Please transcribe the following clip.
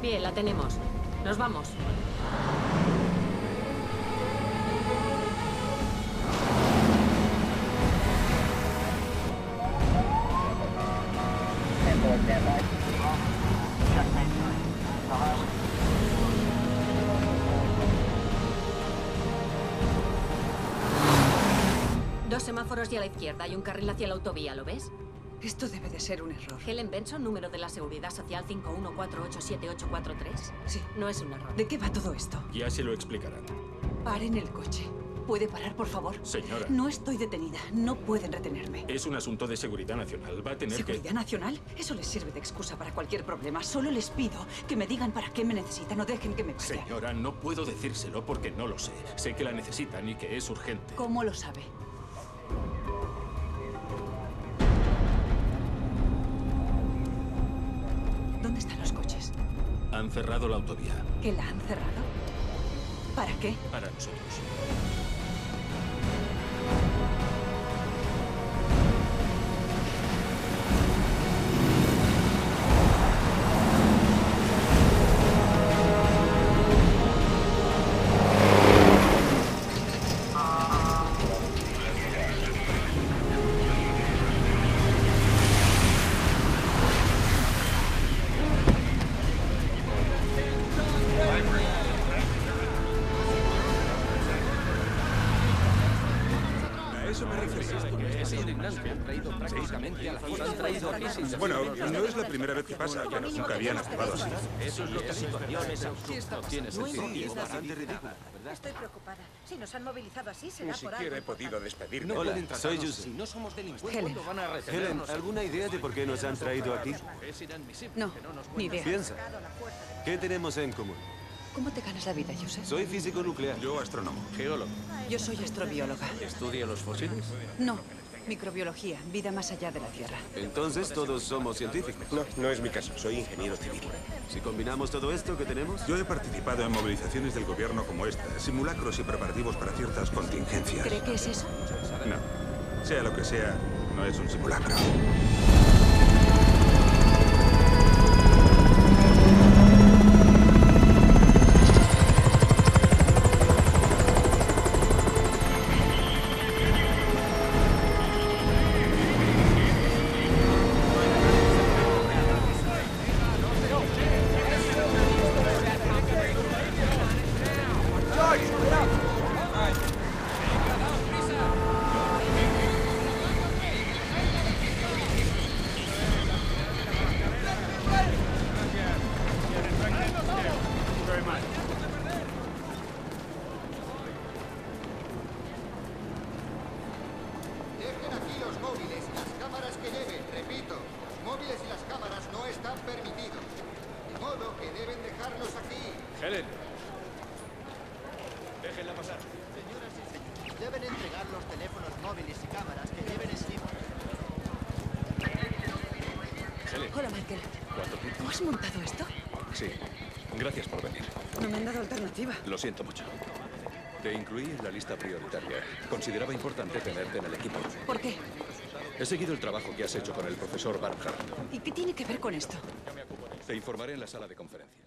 Bien, la tenemos. Nos vamos. Dos semáforos y a la izquierda. Hay un carril hacia la autovía, ¿lo ves? Esto debe de ser un error. Helen Benson, número de la Seguridad Social 51487843. Sí. No es un error. ¿De qué va todo esto? Ya se lo explicarán. Paren el coche. ¿Puede parar, por favor? Señora. No estoy detenida. No pueden retenerme. Es un asunto de seguridad nacional. Va a tener ¿Seguridad nacional? Eso les sirve de excusa para cualquier problema. Solo les pido que me digan para qué me necesitan. No dejen que me vaya. Señora, no puedo decírselo porque no lo sé. Sé que la necesitan y que es urgente. ¿Cómo lo sabe? ¿Dónde están los coches? Han cerrado la autovía. ¿Que la han cerrado? ¿Para qué? Para nosotros. Bueno, no es la primera vez que pasa, pero nunca habían actuado así. Eso es lo que situaciones no tiene sentido. Bastante ridículo, ¿verdad? Estoy preocupada. Si nos han movilizado así, será Ni por siquiera he algo. podido despedirme. Hola, soy Si Joseph. no somos delincuentes, Helen. ¿cuándo van a Helen, retenernos? ¿alguna idea de por qué nos han traído aquí? Es inadmisible No, que no nos ni idea. Piensa, ¿qué tenemos en común? ¿Cómo te ganas la vida, Joseph? Soy físico nuclear. Yo, astrónomo. Geólogo. Yo soy astrobióloga. ¿Estudia los fósiles? No, microbiología, vida más allá de la Tierra. Entonces todos somos científicos. No, no es mi caso. Soy ingeniero civil. Si combinamos todo esto, ¿qué tenemos? Yo he participado en movilizaciones del gobierno como esta, simulacros y preparativos para ciertas contingencias. ¿Cree que es eso? No. Sea lo que sea, no es un simulacro. Dejen aquí los móviles y las cámaras que lleven. Repito, los móviles y las cámaras no están permitidos. De modo que deben dejarlos aquí. Helen. Déjenla pasar. Señoras y señores, deben entregar los teléfonos móviles y cámaras que lleven encima. Helen. Hola, Michael. ¿Cuánto tiempo? ¿Tú has montado esto? Sí. Gracias por venir. No me han dado alternativa. Lo siento mucho. Te incluí en la lista prioritaria. Consideraba importante tenerte en el equipo. ¿Por qué? He seguido el trabajo que has hecho con el profesor Barnhart. ¿Y qué tiene que ver con esto? Te informaré en la sala de conferencias.